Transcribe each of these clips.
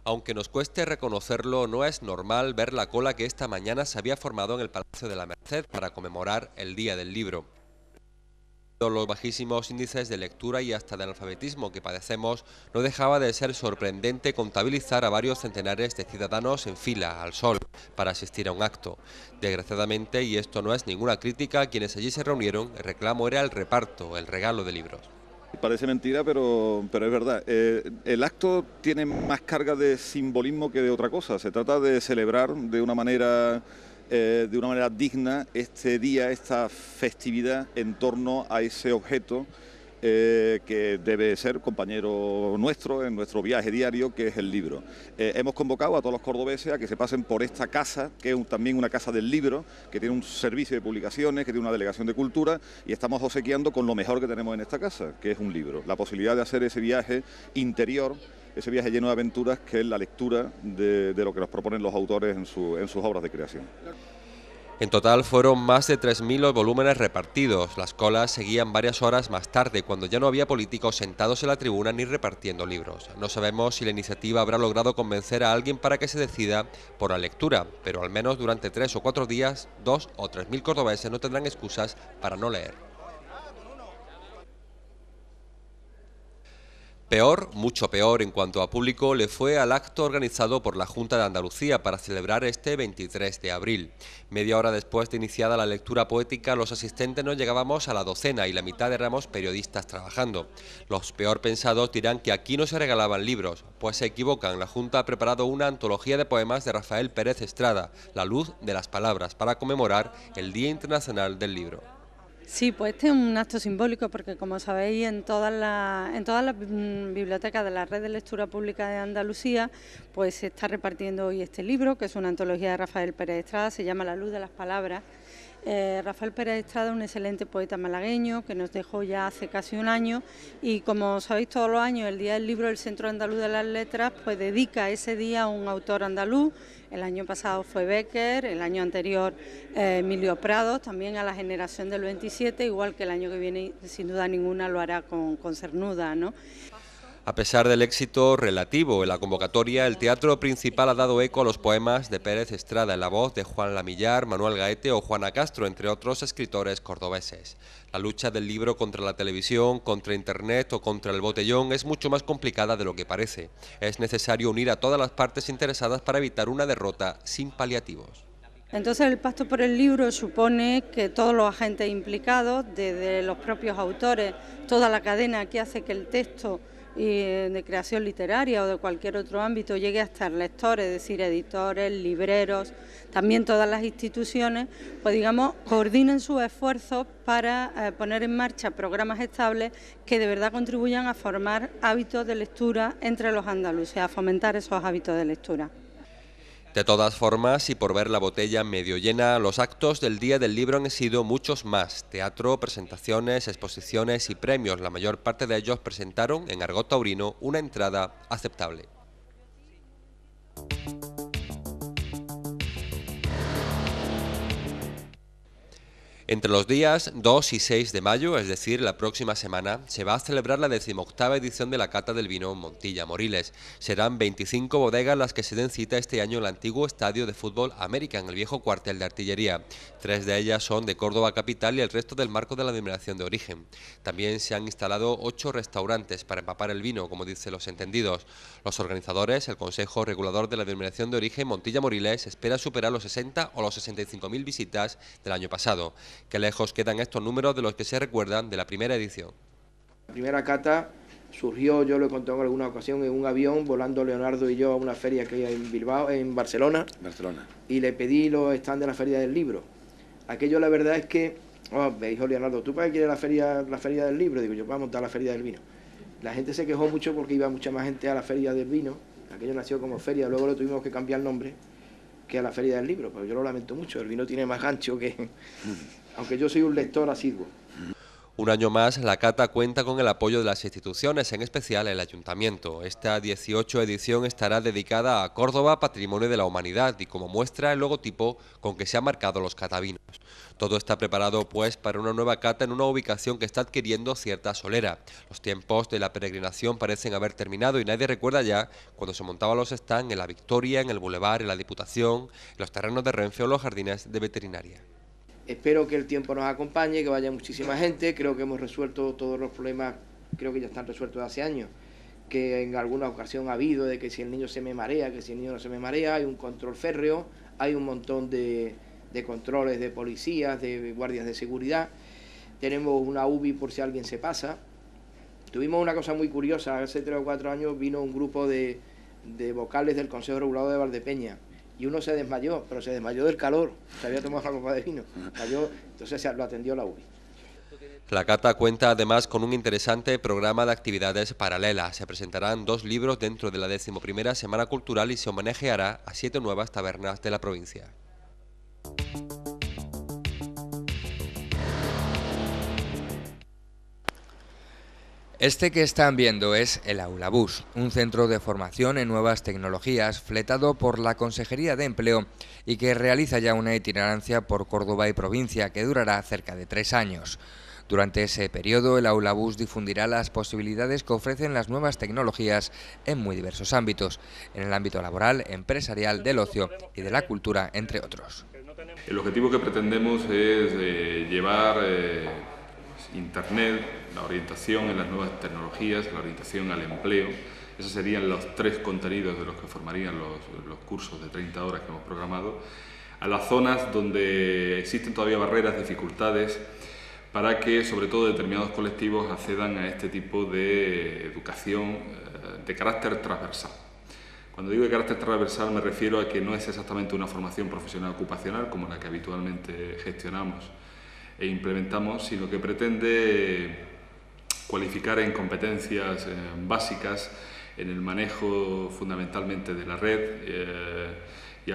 Aunque nos cueste reconocerlo, no es normal ver la cola que esta mañana se había formado en el Palacio de la Merced para conmemorar el Día del Libro. Los bajísimos índices de lectura y hasta de analfabetismo que padecemos, no dejaba de ser sorprendente contabilizar a varios centenares de ciudadanos en fila, al sol, para asistir a un acto. Desgraciadamente, y esto no es ninguna crítica, quienes allí se reunieron, el reclamo era el reparto, el regalo de libros. Parece mentira, pero es verdad. El acto tiene más carga de simbolismo que de otra cosa. Se trata de celebrar de una manera digna este día, esta festividad en torno a ese objeto que debe ser compañero nuestro en nuestro viaje diario, que es el libro. Hemos convocado a todos los cordobeses a que se pasen por esta casa, que es también una casa del libro, que tiene un servicio de publicaciones, que tiene una delegación de cultura, y estamos obsequiando con lo mejor que tenemos en esta casa, que es un libro. La posibilidad de hacer ese viaje interior, ese viaje lleno de aventuras, que es la lectura de lo que nos proponen los autores en sus obras de creación. En total fueron más de 3.000 los volúmenes repartidos. Las colas seguían varias horas más tarde, cuando ya no había políticos sentados en la tribuna ni repartiendo libros. No sabemos si la iniciativa habrá logrado convencer a alguien para que se decida por la lectura, pero al menos durante 3 o 4 días, 2 o 3.000 cordobeses no tendrán excusas para no leer. Peor, mucho peor en cuanto a público, le fue al acto organizado por la Junta de Andalucía para celebrar este 23 de abril. Media hora después de iniciada la lectura poética, los asistentes no llegábamos a la docena y la mitad éramos periodistas trabajando. Los peor pensados dirán que aquí no se regalaban libros, pues se equivocan. La Junta ha preparado una antología de poemas de Rafael Pérez Estrada, La luz de las palabras, para conmemorar el Día Internacional del Libro. Sí, pues este es un acto simbólico porque, como sabéis, en todas las bibliotecas de la Red de Lectura Pública de Andalucía, pues se está repartiendo hoy este libro, que es una antología de Rafael Pérez Estrada, se llama La luz de las palabras. Rafael Pérez Estrada, un excelente poeta malagueño que nos dejó ya hace casi un año, y como sabéis, todos los años el Día del Libro, el Centro Andaluz de las Letras pues dedica ese día a un autor andaluz. El año pasado fue Bécquer, el año anterior Emilio Prado, también a la generación del 27, igual que el año que viene sin duda ninguna lo hará con Cernuda, ¿no? A pesar del éxito relativo en la convocatoria, el teatro principal ha dado eco a los poemas de Pérez Estrada en la voz de Juan Lamillar, Manuel Gaete o Juana Castro, entre otros escritores cordobeses. La lucha del libro contra la televisión, contra Internet o contra el botellón es mucho más complicada de lo que parece. Es necesario unir a todas las partes interesadas para evitar una derrota sin paliativos. Entonces el Pacto por el Libro supone que todos los agentes implicados, desde los propios autores, toda la cadena que hace que el texto de creación literaria o de cualquier otro ámbito llegue hasta el lector, es decir, editores, libreros, también todas las instituciones, pues digamos, coordinen sus esfuerzos para poner en marcha programas estables que de verdad contribuyan a formar hábitos de lectura entre los andaluces, a fomentar esos hábitos de lectura. De todas formas, y por ver la botella medio llena, los actos del Día del Libro han sido muchos más. Teatro, presentaciones, exposiciones y premios. La mayor parte de ellos presentaron, en argot taurino, una entrada aceptable. Entre los días 2 y 6 de mayo, es decir, la próxima semana, se va a celebrar la 18ª edición de la Cata del Vino Montilla Moriles. Serán 25 bodegas las que se den cita este año en el antiguo estadio de fútbol América, en el viejo cuartel de artillería. 3 de ellas son de Córdoba capital y el resto del marco de la denominación de origen. También se han instalado 8 restaurantes para empapar el vino, como dicen los entendidos. Los organizadores, el Consejo Regulador de la denominación de origen Montilla Moriles, espera superar los 60 o los 65.000 visitas del año pasado. Qué lejos quedan estos números de los que se recuerdan de la primera edición. La primera cata surgió, yo lo he contado en alguna ocasión, en un avión volando Leonardo y yo a una feria que hay en Bilbao, en Barcelona. Y le pedí los stands de la Feria del Libro. Aquello la verdad es que, me dijo Leonardo, ¿tú para qué quieres la feria del Libro? Digo, yo voy a montar la Feria del Vino. La gente se quejó mucho porque iba mucha más gente a la Feria del Vino. Aquello nació como feria, luego le tuvimos que cambiar el nombre, que a la Feria del Libro, pero yo lo lamento mucho, el vino tiene más gancho que... aunque yo soy un lector asiduo. Un año más, la cata cuenta con el apoyo de las instituciones, en especial el Ayuntamiento. Esta 18 edición estará dedicada a Córdoba, Patrimonio de la Humanidad, y como muestra el logotipo con que se han marcado los catavinos. Todo está preparado, pues, para una nueva cata en una ubicación que está adquiriendo cierta solera. Los tiempos de la peregrinación parecen haber terminado y nadie recuerda ya cuando se montaban los stands en la Victoria, en el Boulevard, en la Diputación, en los terrenos de Renfe o los jardines de veterinaria. Espero que el tiempo nos acompañe, que vaya muchísima gente. Creo que hemos resuelto todos los problemas, creo que ya están resueltos hace años, que en alguna ocasión ha habido, de que si el niño se me marea, que si el niño no se me marea, hay un control férreo, hay un montón de controles de policías, de guardias de seguridad. Tenemos una UBI por si alguien se pasa. Tuvimos una cosa muy curiosa, hace 3 o 4 años vino un grupo de vocales del Consejo Regulador de Valdepeña, y uno se desmayó, pero se desmayó del calor, se había tomado una copa de vino, cayó, entonces lo atendió la UBI. La cata cuenta además con un interesante programa de actividades paralelas. Se presentarán 2 libros dentro de la 11ª Semana Cultural y se homenajeará a 7 nuevas tabernas de la provincia. Este que están viendo es el Aulabús, un centro de formación en nuevas tecnologías fletado por la Consejería de Empleo y que realiza ya una itinerancia por Córdoba y provincia que durará cerca de 3 años. Durante ese periodo, el Aulabús difundirá las posibilidades que ofrecen las nuevas tecnologías en muy diversos ámbitos, en el ámbito laboral, empresarial, del ocio y de la cultura, entre otros. El objetivo que pretendemos es llevar Internet, la orientación en las nuevas tecnologías, la orientación al empleo. Esos serían los 3 contenidos de los que formarían los cursos de 30 horas que hemos programado, a las zonas donde existen todavía barreras, dificultades, para que sobre todo determinados colectivos accedan a este tipo de educación de carácter transversal. Cuando digo de carácter transversal me refiero a que no es exactamente una formación profesional ocupacional como la que habitualmente gestionamos e implementamos, sino que pretende cualificar en competencias básicas en el manejo fundamentalmente de la red y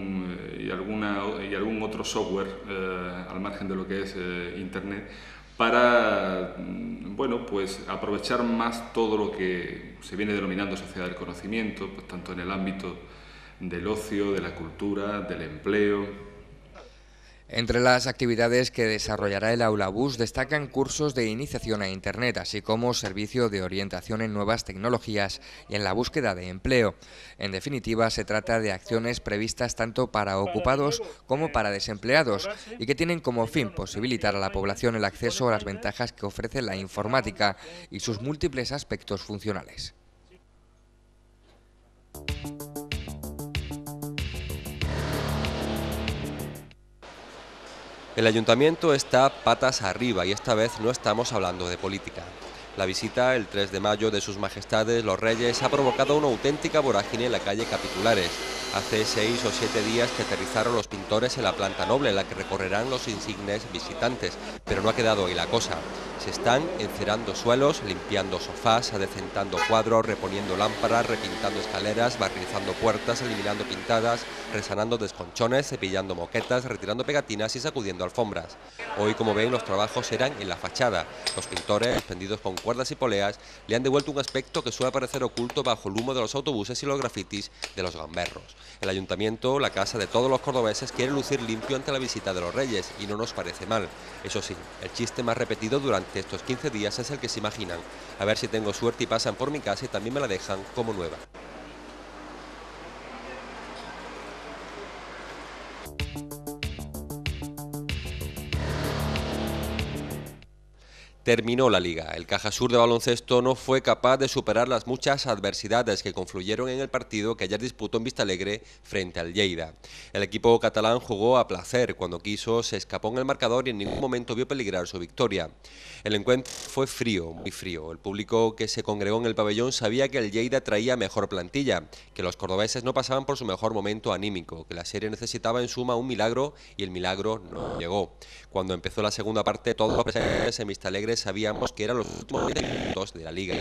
algún otro software al margen de lo que es Internet, para bueno, pues aprovechar más todo lo que se viene denominando sociedad del conocimiento, pues tanto en el ámbito del ocio, de la cultura, del empleo. Entre las actividades que desarrollará el Aulabús destacan cursos de iniciación a Internet, así como servicio de orientación en nuevas tecnologías y en la búsqueda de empleo. En definitiva, se trata de acciones previstas tanto para ocupados como para desempleados y que tienen como fin posibilitar a la población el acceso a las ventajas que ofrece la informática y sus múltiples aspectos funcionales. El Ayuntamiento está patas arriba y esta vez no estamos hablando de política. La visita, el 3 de mayo, de sus majestades los Reyes ha provocado una auténtica vorágine en la calle Capitulares. Hace 6 o 7 días que aterrizaron los pintores en la planta noble, en la que recorrerán los insignes visitantes, pero no ha quedado ahí la cosa. Se están encerando suelos, limpiando sofás, adecentando cuadros, reponiendo lámparas, repintando escaleras, barnizando puertas, eliminando pintadas, resanando desconchones, cepillando moquetas, retirando pegatinas y sacudiendo alfombras. Hoy, como ven, los trabajos eran en la fachada. Los pintores, suspendidos con cuerdas y poleas, le han devuelto un aspecto que suele aparecer oculto bajo el humo de los autobuses y los grafitis de los gamberros. El Ayuntamiento, la casa de todos los cordobeses, quiere lucir limpio ante la visita de los Reyes y no nos parece mal. Eso sí, el chiste más repetido durante estos 15 días es el que se imaginan. A ver si tengo suerte y pasan por mi casa y también me la dejan como nueva. Terminó la Liga. El Cajasur de baloncesto no fue capaz de superar las muchas adversidades que confluyeron en el partido que ayer disputó en Vistalegre frente al Lleida. El equipo catalán jugó a placer. Cuando quiso, se escapó en el marcador y en ningún momento vio peligrar su victoria. El encuentro fue frío, muy frío. El público que se congregó en el pabellón sabía que el Lleida traía mejor plantilla, que los cordobeses no pasaban por su mejor momento anímico, que la serie necesitaba en suma un milagro y el milagro no llegó. Cuando empezó la segunda parte, todos los presentes en Vistalegre sabíamos que eran los últimos minutos de la Liga.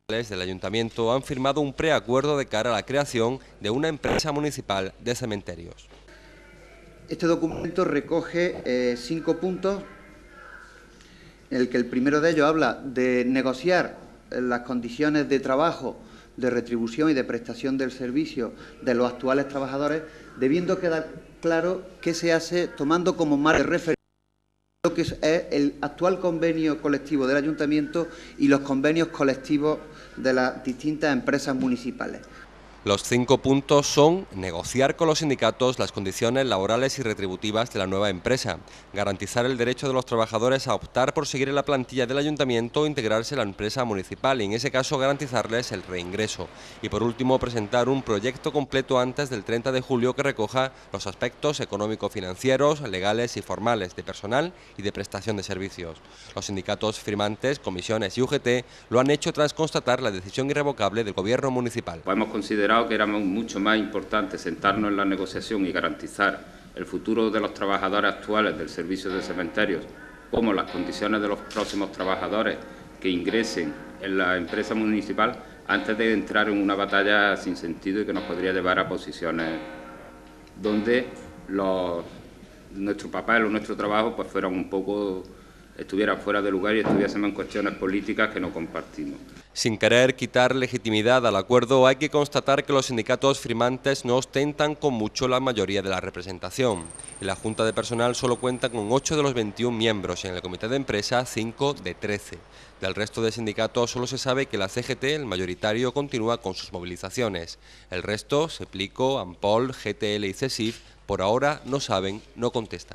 del Ayuntamiento han firmado un preacuerdo de cara a la creación de una empresa municipal de cementerios. Este documento recoge 5 puntos, en el que el primero de ellos habla de negociar las condiciones de trabajo, de retribución y de prestación del servicio de los actuales trabajadores, debiendo quedar claro que se hace tomando como marco de referencia lo que es el actual convenio colectivo del Ayuntamiento y los convenios colectivos de las distintas empresas municipales. Los 5 puntos son negociar con los sindicatos las condiciones laborales y retributivas de la nueva empresa, garantizar el derecho de los trabajadores a optar por seguir en la plantilla del ayuntamiento o integrarse en la empresa municipal y en ese caso garantizarles el reingreso. Y por último, presentar un proyecto completo antes del 30 de julio que recoja los aspectos económico-financieros, legales y formales de personal y de prestación de servicios. Los sindicatos firmantes, comisiones y UGT lo han hecho tras constatar la decisión irrevocable del Gobierno municipal. Hemos considerado que era mucho más importante sentarnos en la negociación y garantizar el futuro de los trabajadores actuales del servicio de cementerios, como las condiciones de los próximos trabajadores que ingresen en la empresa municipal, antes de entrar en una batalla sin sentido y que nos podría llevar a posiciones donde nuestro papel o nuestro trabajo pues estuvieran fuera de lugar y estuviésemos en cuestiones políticas que no compartimos. Sin querer quitar legitimidad al acuerdo, hay que constatar que los sindicatos firmantes no ostentan con mucho la mayoría de la representación. En la Junta de Personal solo cuenta con 8 de los 21 miembros y en el Comité de Empresa 5 de 13. Del resto de sindicatos solo se sabe que la CGT, el mayoritario, continúa con sus movilizaciones. El resto, Seplico, Ampol, GTL y CESIF, por ahora no saben, no contestan.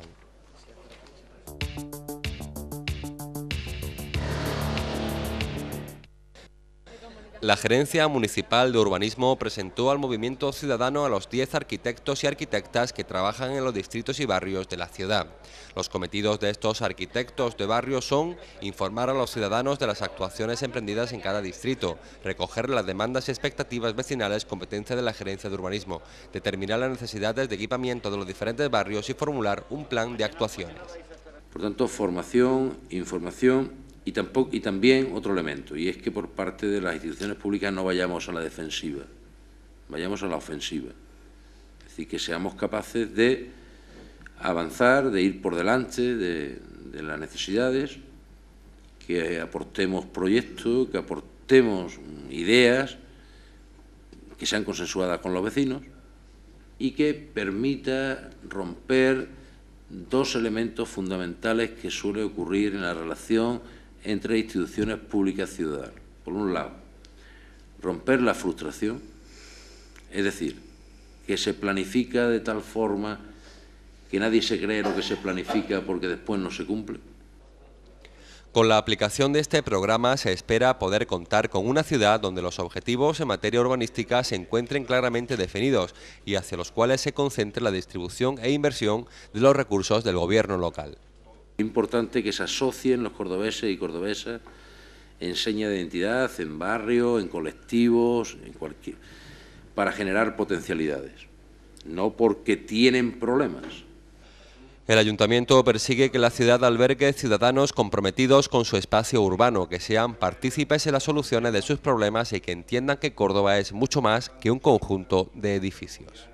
La Gerencia Municipal de Urbanismo presentó al movimiento ciudadano a los 10 arquitectos y arquitectas que trabajan en los distritos y barrios de la ciudad. Los cometidos de estos arquitectos de barrio son informar a los ciudadanos de las actuaciones emprendidas en cada distrito, recoger las demandas y expectativas vecinales, competencia de la Gerencia de Urbanismo, determinar las necesidades de equipamiento de los diferentes barrios y formular un plan de actuaciones. Por tanto, formación, información. Y también otro elemento, y es que por parte de las instituciones públicas no vayamos a la defensiva, vayamos a la ofensiva. Es decir, que seamos capaces de avanzar, de ir por delante de las necesidades, que aportemos proyectos, que aportemos ideas que sean consensuadas con los vecinos y que permita romper 2 elementos fundamentales que suele ocurrir en la relación entre instituciones públicas y ciudadanas. Por un lado, romper la frustración, es decir, que se planifica de tal forma que nadie se cree lo que se planifica porque después no se cumple. Con la aplicación de este programa se espera poder contar con una ciudad donde los objetivos en materia urbanística se encuentren claramente definidos y hacia los cuales se concentre la distribución e inversión de los recursos del gobierno local. Es importante que se asocien los cordobeses y cordobesas en señas de identidad, en barrios, en colectivos, para generar potencialidades, no porque tienen problemas. El Ayuntamiento persigue que la ciudad albergue ciudadanos comprometidos con su espacio urbano, que sean partícipes en las soluciones de sus problemas y que entiendan que Córdoba es mucho más que un conjunto de edificios.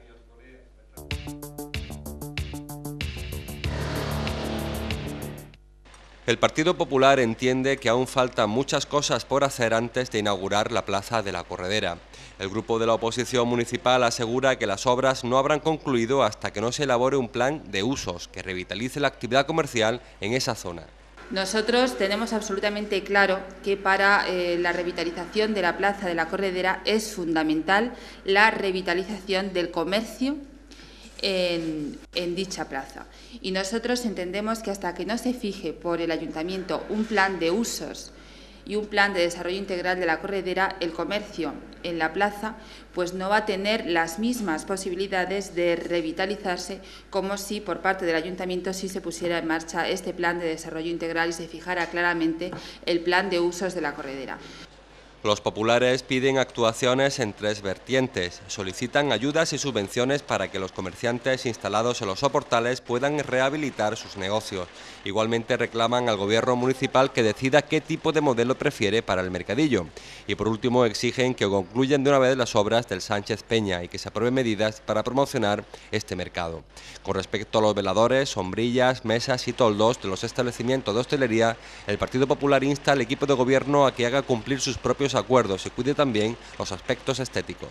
El Partido Popular entiende que aún faltan muchas cosas por hacer antes de inaugurar la Plaza de la Corredera. El grupo de la oposición municipal asegura que las obras no habrán concluido hasta que no se elabore un plan de usos que revitalice la actividad comercial en esa zona. Nosotros tenemos absolutamente claro que para la revitalización de la Plaza de la Corredera es fundamental la revitalización del comercio en dicha plaza. Y nosotros entendemos que hasta que no se fije por el Ayuntamiento un plan de usos y un plan de desarrollo integral de la Corredera, el comercio en la plaza pues no va a tener las mismas posibilidades de revitalizarse como si por parte del Ayuntamiento sí se pusiera en marcha este plan de desarrollo integral y se fijara claramente el plan de usos de la Corredera. Los populares piden actuaciones en tres vertientes. Solicitan ayudas y subvenciones para que los comerciantes instalados en los soportales puedan rehabilitar sus negocios. Igualmente reclaman al gobierno municipal que decida qué tipo de modelo prefiere para el mercadillo. Y por último exigen que concluyan de una vez las obras del Sánchez Peña y que se aprueben medidas para promocionar este mercado. Con respecto a los veladores, sombrillas, mesas y toldos de los establecimientos de hostelería, el Partido Popular insta al equipo de gobierno a que haga cumplir sus propios acuerdos y cuide también los aspectos estéticos.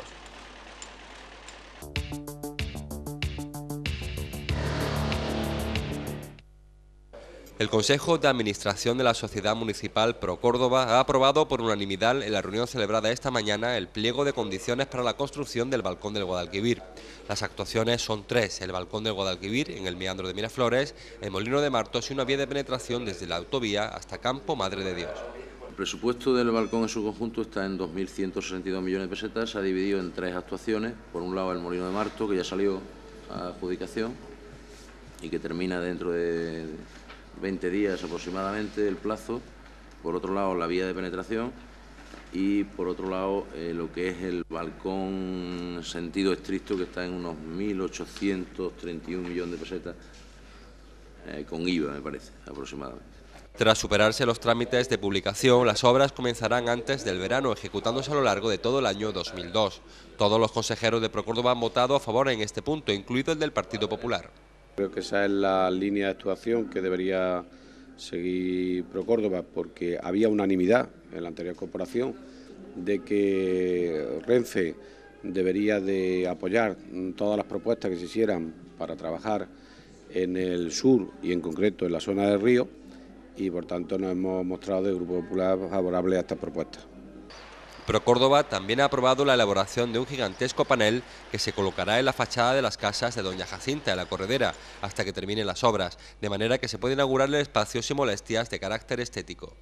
El Consejo de Administración de la Sociedad Municipal Pro Córdoba ha aprobado por unanimidad en la reunión celebrada esta mañana el pliego de condiciones para la construcción del balcón del Guadalquivir. Las actuaciones son tres: el balcón del Guadalquivir en el meandro de Miraflores, el Molino de Martos y una vía de penetración desde la autovía hasta Campo Madre de Dios. El presupuesto del balcón en su conjunto está en 2.162 millones de pesetas, se ha dividido en tres actuaciones. Por un lado el Molino de Martos, que ya salió a adjudicación y que termina dentro de 20 días aproximadamente el plazo. Por otro lado la vía de penetración y por otro lado lo que es el balcón en sentido estricto, que está en unos 1.831 millones de pesetas con IVA, me parece, aproximadamente. Tras superarse los trámites de publicación, las obras comenzarán antes del verano, ejecutándose a lo largo de todo el año 2002. Todos los consejeros de Procórdoba han votado a favor en este punto, incluido el del Partido Popular. Creo que esa es la línea de actuación que debería seguir Procórdoba, porque había unanimidad en la anterior corporación de que Renfe debería de apoyar todas las propuestas que se hicieran para trabajar en el sur y en concreto en la zona del río, y por tanto nos hemos mostrado del Grupo Popular favorable a estas propuestas. Procórdoba también ha aprobado la elaboración de un gigantesco panel que se colocará en la fachada de las casas de Doña Jacinta, en la Corredera, hasta que terminen las obras, de manera que se puede inaugurar el espacio sin molestias de carácter estético.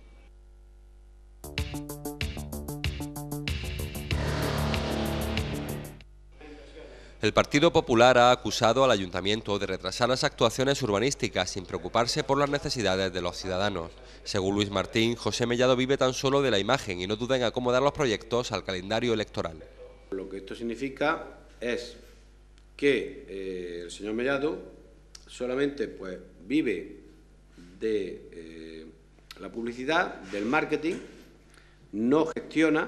El Partido Popular ha acusado al Ayuntamiento de retrasar las actuaciones urbanísticas sin preocuparse por las necesidades de los ciudadanos. Según Luis Martín, José Mellado vive tan solo de la imagen y no duda en acomodar los proyectos al calendario electoral. Lo que esto significa es que el señor Mellado solamente vive de la publicidad, del marketing, no gestiona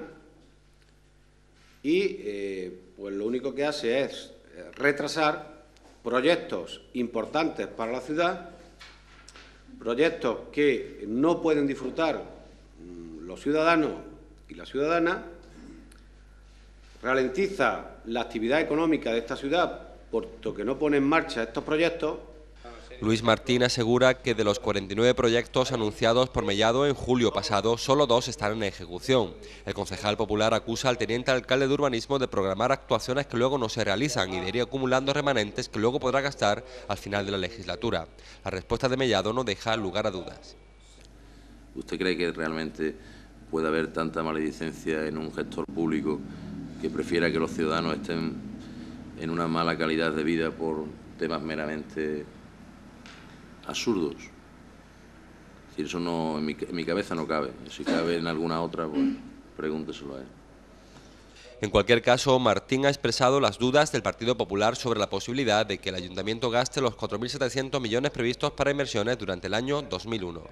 y pues lo único que hace es retrasar proyectos importantes para la ciudad, proyectos que no pueden disfrutar los ciudadanos y las ciudadanas, ralentiza la actividad económica de esta ciudad puesto que no pone en marcha estos proyectos. Luis Martín asegura que de los 49 proyectos anunciados por Mellado en julio pasado, solo 2 están en ejecución. El concejal popular acusa al teniente alcalde de urbanismo de programar actuaciones que luego no se realizan y de ir acumulando remanentes que luego podrá gastar al final de la legislatura. La respuesta de Mellado no deja lugar a dudas. ¿Usted cree que realmente puede haber tanta maledicencia en un gestor público que prefiera que los ciudadanos estén en una mala calidad de vida por temas meramente absurdos? Es decir, eso no, en mi cabeza no cabe. Si cabe en alguna otra, pues pregúnteselo a él. En cualquier caso, Martín ha expresado las dudas del Partido Popular sobre la posibilidad de que el Ayuntamiento gaste los 4.700 millones previstos para inversiones durante el año 2001.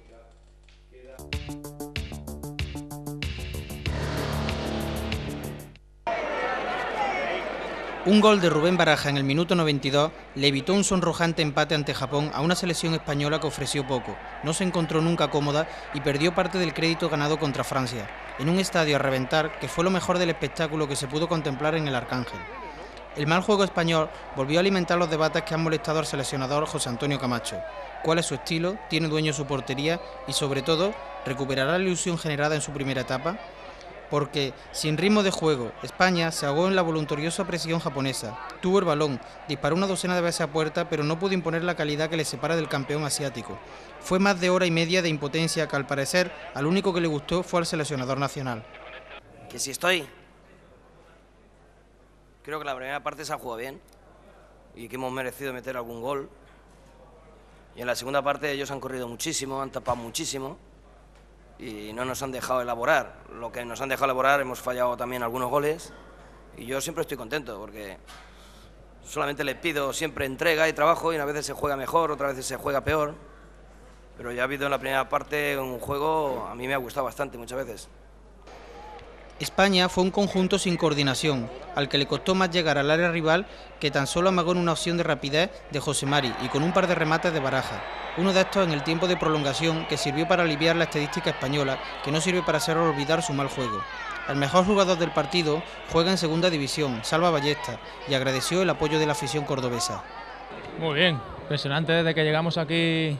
Un gol de Rubén Baraja en el minuto 92 le evitó un sonrojante empate ante Japón a una selección española que ofreció poco, no se encontró nunca cómoda y perdió parte del crédito ganado contra Francia, en un estadio a reventar que fue lo mejor del espectáculo que se pudo contemplar en el Arcángel. El mal juego español volvió a alimentar los debates que han molestado al seleccionador José Antonio Camacho. ¿Cuál es su estilo? ¿Tiene dueño su portería? Y sobre todo, ¿recuperará la ilusión generada en su primera etapa? Porque, sin ritmo de juego, España se ahogó en la voluntariosa presión japonesa, tuvo el balón, disparó una docena de veces a puerta, pero no pudo imponer la calidad que le separa del campeón asiático. Fue más de hora y media de impotencia que, al parecer, al único que le gustó fue al seleccionador nacional. Que si estoy. Creo que la primera parte se ha jugado bien y que hemos merecido meter algún gol. Y en la segunda parte ellos han corrido muchísimo, han tapado muchísimo. y no nos han dejado elaborar. Lo que nos han dejado elaborar hemos fallado también algunos goles y yo siempre estoy contento porque solamente les pido siempre entrega y trabajo y a veces se juega mejor, otras veces se juega peor, pero ya ha habido en la primera parte un juego, a mí me ha gustado bastante muchas veces. España fue un conjunto sin coordinación, al que le costó más llegar al área rival que tan solo amagó en una opción de rapidez de José Mari y con un par de remates de Baraja. Uno de estos en el tiempo de prolongación que sirvió para aliviar la estadística española, que no sirve para hacer olvidar su mal juego. El mejor jugador del partido juega en segunda división, Salva Ballesta, y agradeció el apoyo de la afición cordobesa. Muy bien, impresionante desde que llegamos aquí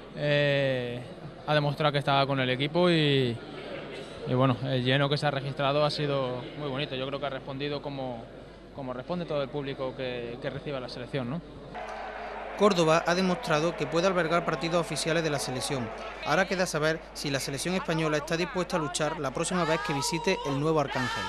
a demostrar que estaba con el equipo y bueno, el lleno que se ha registrado ha sido muy bonito. Yo creo que ha respondido como responde todo el público que recibe la selección, ¿no? Córdoba ha demostrado que puede albergar partidos oficiales de la selección. Ahora queda saber si la selección española está dispuesta a luchar la próxima vez que visite el nuevo Arcángel.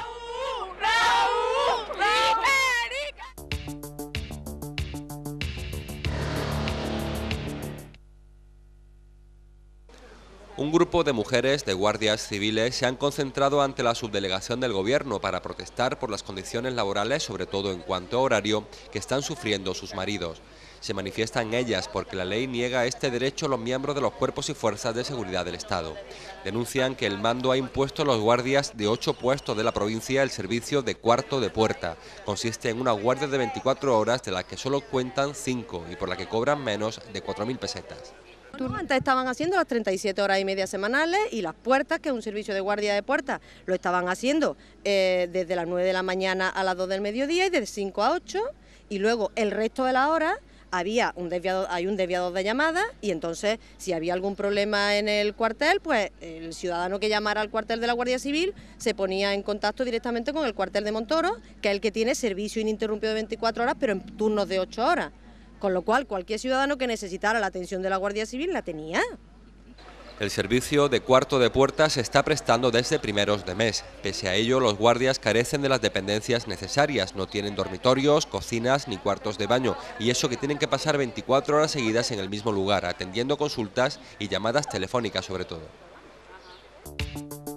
Un grupo de mujeres de guardias civiles se han concentrado ante la subdelegación del Gobierno para protestar por las condiciones laborales, sobre todo en cuanto a horario, que están sufriendo sus maridos. Se manifiestan ellas porque la ley niega este derecho a los miembros de los cuerpos y fuerzas de seguridad del Estado. Denuncian que el mando ha impuesto a los guardias de 8 puestos de la provincia el servicio de cuarto de puerta. Consiste en una guardia de 24 horas de las que solo cuentan 5 y por la que cobran menos de 4.000 pesetas. Antes estaban haciendo las 37 horas y media semanales y las puertas, que es un servicio de guardia de puertas, lo estaban haciendo desde las 9 de la mañana a las 2 del mediodía y de 5 a 8, y luego el resto de las horas hay un desviador de llamadas, y entonces si había algún problema en el cuartel, pues el ciudadano que llamara al cuartel de la Guardia Civil se ponía en contacto directamente con el cuartel de Montoro, que es el que tiene servicio ininterrumpido de 24 horas, pero en turnos de 8 horas. Con lo cual, cualquier ciudadano que necesitara la atención de la Guardia Civil la tenía. El servicio de cuarto de puerta se está prestando desde primeros de mes. Pese a ello, los guardias carecen de las dependencias necesarias. No tienen dormitorios, cocinas ni cuartos de baño. Y eso que tienen que pasar 24 horas seguidas en el mismo lugar, atendiendo consultas y llamadas telefónicas sobre todo.